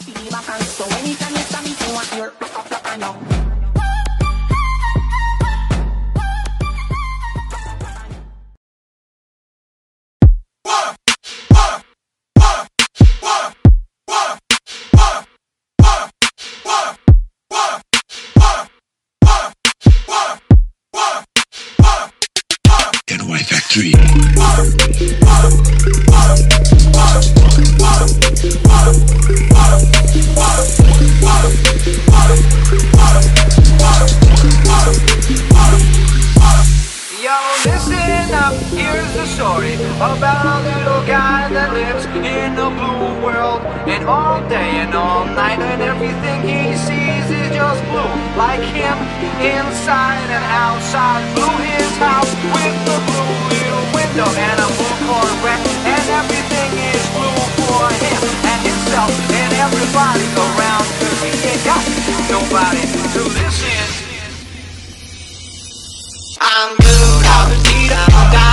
feel back. So anytime you stop me, you want your back up your hand now. NY Factory. Yo, listen up, here's the story about a little guy that lives in a blue world. And all day and all night and everything he sees is just blue. Like him, inside and outside. Blue his house with the blue little window and a blue Corvette. And everything is blue for him and himself and everybody around. 'Cause he ain't got nobody to listen. I'm blue, I'm